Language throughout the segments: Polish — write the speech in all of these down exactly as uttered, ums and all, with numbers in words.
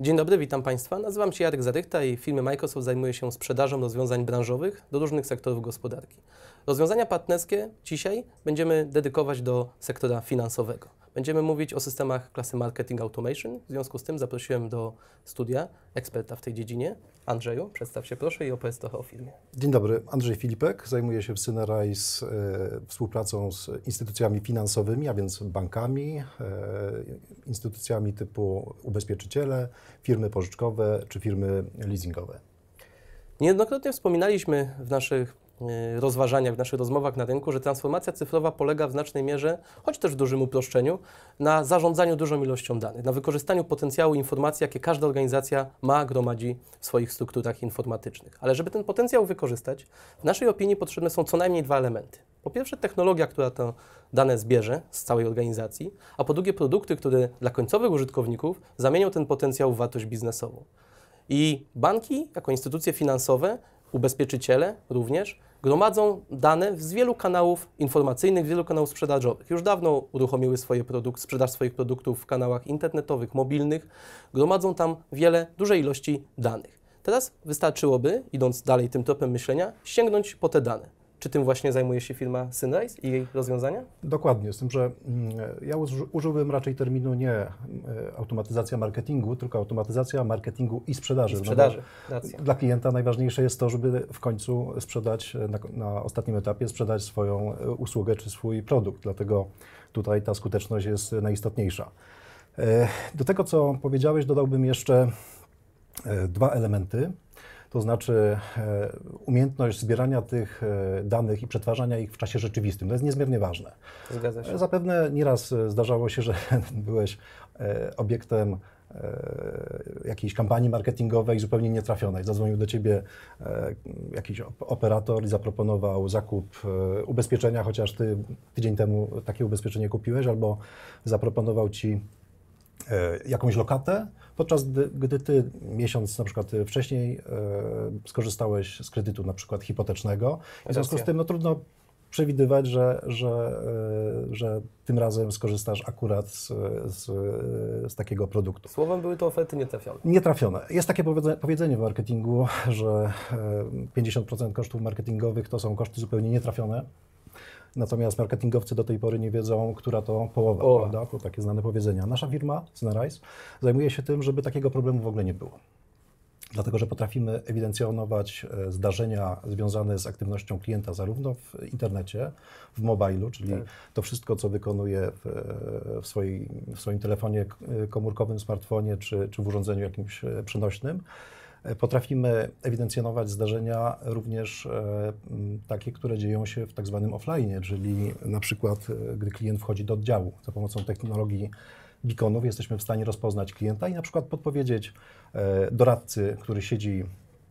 Dzień dobry, witam Państwa. Nazywam się Jarek Zarychta i w firmie Microsoft zajmuję się sprzedażą rozwiązań branżowych do różnych sektorów gospodarki. Rozwiązania partnerskie dzisiaj będziemy dedykować do sektora finansowego. Będziemy mówić o systemach klasy Marketing Automation. W związku z tym zaprosiłem do studia eksperta w tej dziedzinie. Andrzeju, przedstaw się proszę i opowiedz trochę o firmie. Dzień dobry, Andrzej Filipek. Zajmuję się w Synerise e, współpracą z instytucjami finansowymi, a więc bankami, e, instytucjami typu ubezpieczyciele, firmy pożyczkowe czy firmy leasingowe. Niejednokrotnie wspominaliśmy w naszych rozważaniach, w naszych rozmowach na rynku, że transformacja cyfrowa polega w znacznej mierze, choć też w dużym uproszczeniu, na zarządzaniu dużą ilością danych, na wykorzystaniu potencjału informacji, jakie każda organizacja ma, gromadzi w swoich strukturach informatycznych. Ale żeby ten potencjał wykorzystać, w naszej opinii potrzebne są co najmniej dwa elementy. Po pierwsze technologia, która te dane zbierze z całej organizacji, a po drugie produkty, które dla końcowych użytkowników zamienią ten potencjał w wartość biznesową. I banki, jako instytucje finansowe, ubezpieczyciele również gromadzą dane z wielu kanałów informacyjnych, z wielu kanałów sprzedażowych. Już dawno uruchomiły swoje produkt, sprzedaż swoich produktów w kanałach internetowych, mobilnych. Gromadzą tam wiele, duże ilości danych. Teraz wystarczyłoby, idąc dalej tym tropem myślenia, sięgnąć po te dane. Czy tym właśnie zajmuje się firma Synerise i jej rozwiązania? Dokładnie, z tym, że ja użyłbym raczej terminu nie automatyzacja marketingu, tylko automatyzacja marketingu i sprzedaży. I sprzedaży, no racja. Dla klienta najważniejsze jest to, żeby w końcu sprzedać, na, na ostatnim etapie sprzedać swoją usługę czy swój produkt, dlatego tutaj ta skuteczność jest najistotniejsza. Do tego, co powiedziałeś, dodałbym jeszcze dwa elementy. To znaczy umiejętność zbierania tych danych i przetwarzania ich w czasie rzeczywistym. To jest niezmiernie ważne. Zgadza się. Zapewne nieraz zdarzało się, że byłeś obiektem jakiejś kampanii marketingowej zupełnie nietrafionej. Zadzwonił do Ciebie jakiś operator i zaproponował zakup ubezpieczenia, chociaż Ty tydzień temu takie ubezpieczenie kupiłeś, albo zaproponował Ci jakąś lokatę, podczas gdy, gdy Ty miesiąc na przykład wcześniej e, skorzystałeś z kredytu na przykład hipotecznego. W związku z tym no, trudno przewidywać, że, że, e, że tym razem skorzystasz akurat z, z, z takiego produktu. Słowem były to oferty nietrafione. Nietrafione. Jest takie powiedzenie w marketingu, że pięćdziesiąt procent kosztów marketingowych to są koszty zupełnie nietrafione. Natomiast marketingowcy do tej pory nie wiedzą, która to połowa, Połowa. prawda? To takie znane powiedzenia. Nasza firma, Synerise, zajmuje się tym, żeby takiego problemu w ogóle nie było. Dlatego, że potrafimy ewidencjonować zdarzenia związane z aktywnością klienta zarówno w internecie, w mobilu, czyli tak. to wszystko, co wykonuje w, w, swojej, w swoim telefonie komórkowym, smartfonie czy, czy w urządzeniu jakimś przenośnym. Potrafimy ewidencjonować zdarzenia również e, takie, które dzieją się w tak zwanym offline, czyli na przykład e, gdy klient wchodzi do oddziału. Za pomocą technologii beaconów jesteśmy w stanie rozpoznać klienta i na przykład podpowiedzieć e, doradcy, który siedzi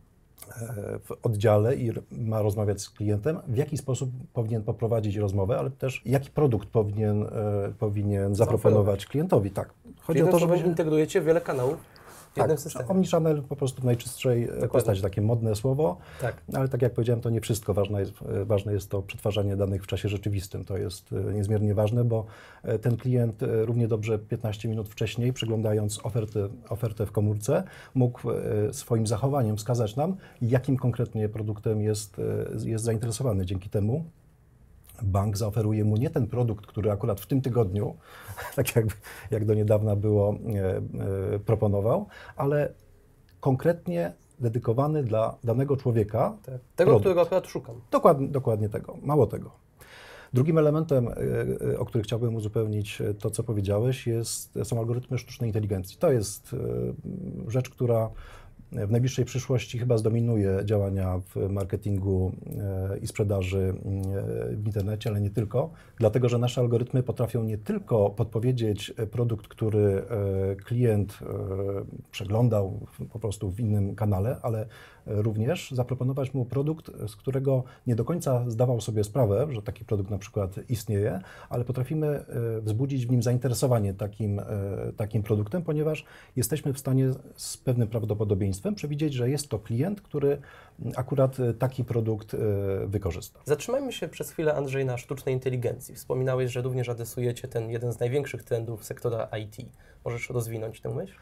e, w oddziale i ma rozmawiać z klientem, w jaki sposób powinien poprowadzić rozmowę, ale też jaki produkt powinien, e, powinien zaproponować klientowi. Tak. Chodzi o to, że integrujecie wiele kanałów. Tak, omnichannel po prostu w najczystszej postaci, takie modne słowo, tak. ale tak jak powiedziałem, to nie wszystko. Ważne jest, ważne jest to przetwarzanie danych w czasie rzeczywistym. To jest niezmiernie ważne, bo ten klient równie dobrze piętnaście minut wcześniej, przeglądając ofertę, ofertę w komórce, mógł swoim zachowaniem wskazać nam, jakim konkretnie produktem jest, jest zainteresowany. Dzięki temu bank zaoferuje mu nie ten produkt, który akurat w tym tygodniu, tak jak, jak do niedawna było, e, e, proponował, ale konkretnie dedykowany dla danego człowieka. Tak. Tego, produkt. Którego akurat szukam. Dokładnie, dokładnie tego, mało tego. Drugim elementem, e, o który chciałbym uzupełnić to, co powiedziałeś, jest, są algorytmy sztucznej inteligencji. To jest e, rzecz, która w najbliższej przyszłości chyba zdominuje działania w marketingu i sprzedaży w internecie, ale nie tylko, dlatego że nasze algorytmy potrafią nie tylko podpowiedzieć produkt, który klient przeglądał po prostu w innym kanale, ale również zaproponować mu produkt, z którego nie do końca zdawał sobie sprawę, że taki produkt na przykład istnieje, ale potrafimy wzbudzić w nim zainteresowanie takim, takim produktem, ponieważ jesteśmy w stanie z pewnym prawdopodobieństwem przewidzieć, że jest to klient, który akurat taki produkt wykorzysta. Zatrzymajmy się przez chwilę, Andrzej, na sztucznej inteligencji. Wspominałeś, że również adresujecie ten jeden z największych trendów sektora I T. Możesz rozwinąć tę myśl?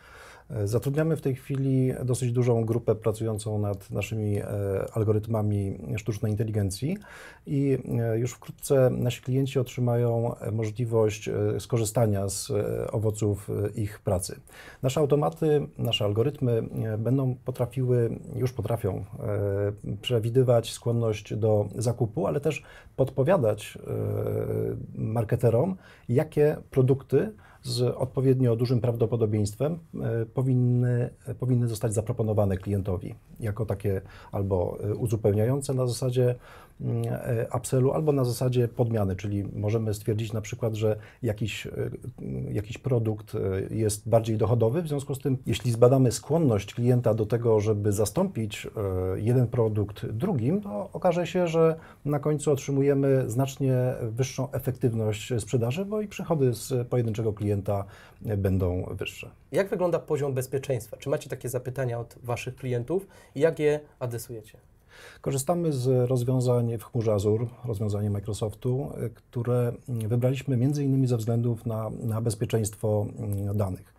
Zatrudniamy w tej chwili dosyć dużą grupę pracującą nad naszymi algorytmami sztucznej inteligencji i już wkrótce nasi klienci otrzymają możliwość skorzystania z owoców ich pracy. Nasze automaty, nasze algorytmy będą potrafiły, już potrafią przewidywać skłonność do zakupu, ale też podpowiadać marketerom, jakie produkty z odpowiednio dużym prawdopodobieństwem powinny, powinny zostać zaproponowane klientowi jako takie albo uzupełniające na zasadzie upsellu, albo na zasadzie podmiany, czyli możemy stwierdzić na przykład, że jakiś, jakiś produkt jest bardziej dochodowy, w związku z tym, jeśli zbadamy skłonność klienta do tego, żeby zastąpić jeden produkt drugim, to okaże się, że na końcu otrzymujemy znacznie wyższą efektywność sprzedaży, bo i przychody z pojedynczego klienta będą wyższe. Jak wygląda poziom bezpieczeństwa? Czy macie takie zapytania od Waszych klientów i jak je adresujecie? Korzystamy z rozwiązań w chmurze Azure, rozwiązanie Microsoftu, które wybraliśmy między innymi ze względów na, na bezpieczeństwo danych.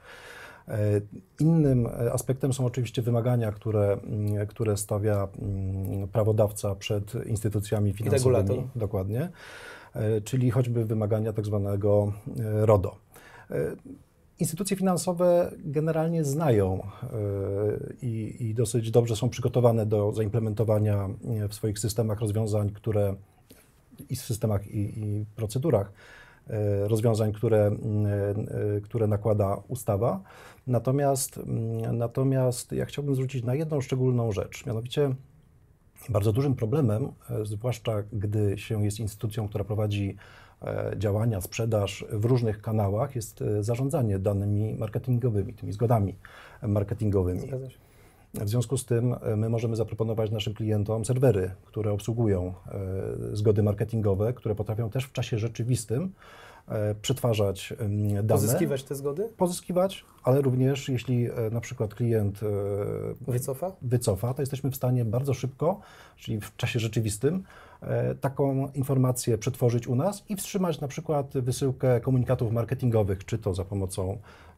Innym aspektem są oczywiście wymagania, które, które stawia prawodawca przed instytucjami finansowymi. I regulator. Dokładnie, czyli choćby wymagania tak zwanego RODO. Instytucje finansowe generalnie znają i, i dosyć dobrze są przygotowane do zaimplementowania w swoich systemach rozwiązań, które i w systemach i, i procedurach rozwiązań, które, które nakłada ustawa. Natomiast, natomiast ja chciałbym zwrócić na jedną szczególną rzecz, mianowicie bardzo dużym problemem, zwłaszcza gdy się jest instytucją, która prowadzi działania, sprzedaż w różnych kanałach, jest zarządzanie danymi marketingowymi, tymi zgodami marketingowymi. W związku z tym my możemy zaproponować naszym klientom serwery, które obsługują zgody marketingowe, które potrafią też w czasie rzeczywistym przetwarzać dane. Pozyskiwać te zgody? Pozyskiwać, ale również jeśli na przykład klient wycofa? wycofa, to jesteśmy w stanie bardzo szybko, czyli w czasie rzeczywistym, taką informację przetworzyć u nas i wstrzymać na przykład wysyłkę komunikatów marketingowych, czy to za pomocą,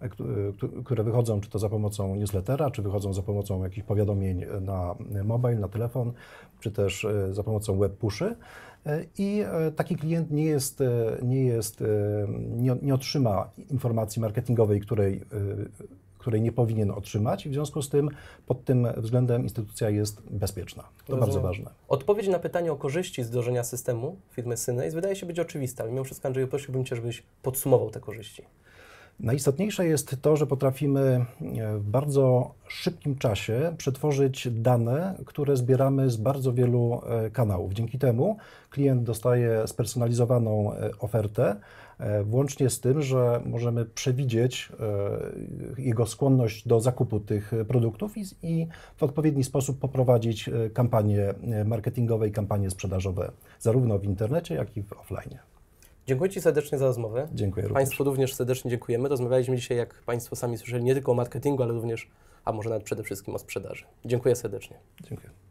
które wychodzą, czy to za pomocą newslettera, czy wychodzą za pomocą jakichś powiadomień na mobile, na telefon, czy też za pomocą web pushy. I taki klient nie jest, nie jest, nie, nie otrzyma informacji marketingowej, której, której nie powinien otrzymać i w związku z tym pod tym względem instytucja jest bezpieczna. To Rozumiem. bardzo ważne. Odpowiedź na pytanie o korzyści z wdrożenia systemu firmy Synraise wydaje się być oczywista, ale mimo wszystko, Andrzeju, prosiłbym Cię, żebyś podsumował te korzyści. Najistotniejsze jest to, że potrafimy w bardzo szybkim czasie przetworzyć dane, które zbieramy z bardzo wielu kanałów. Dzięki temu klient dostaje spersonalizowaną ofertę, włącznie z tym, że możemy przewidzieć jego skłonność do zakupu tych produktów i, i w odpowiedni sposób poprowadzić kampanie marketingowe i kampanie sprzedażowe, zarówno w internecie, jak i w offline. Dziękuję Ci serdecznie za rozmowę. Dziękuję również. Państwu również serdecznie dziękujemy. Rozmawialiśmy dzisiaj, jak Państwo sami słyszeli, nie tylko o marketingu, ale również, a może nawet przede wszystkim o sprzedaży. Dziękuję serdecznie. Dziękuję.